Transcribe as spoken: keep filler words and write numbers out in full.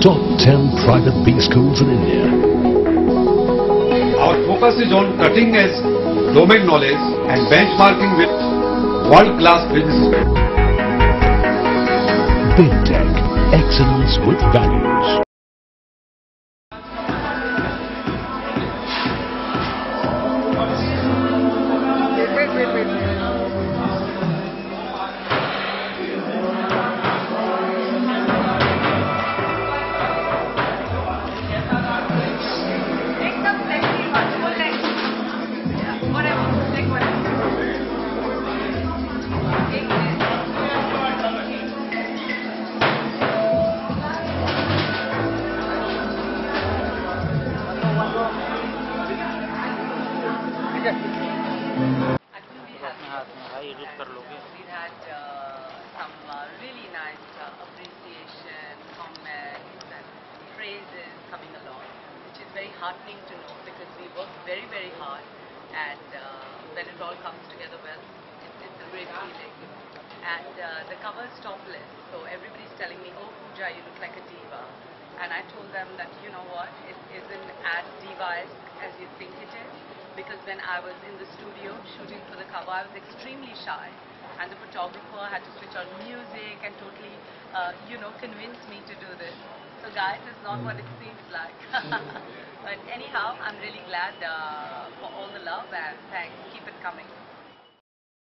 top ten private B schools in India. Our focus is on cutting edge domain knowledge and benchmarking with world-class businesses. Big Tech, excellence with values. We've had uh, some uh, really nice uh, appreciation, comments and praises coming along, which is very heartening to know because we work very, very hard, and uh, when it all comes together well, it's, it's a great feeling. And uh, the cover is topless, so everybody's telling me, oh Pooja, you look like a diva. And I told them that, you know what, it isn't as diva-esque as you think it is, because when I was in the studio shooting for the cover, I was extremely shy, and the photographer had to switch on music and totally, uh, you know, convince me to do this. So guys, it's not what it seems like. But anyhow, I'm really glad uh, for all the love, and thanks. Keep it coming.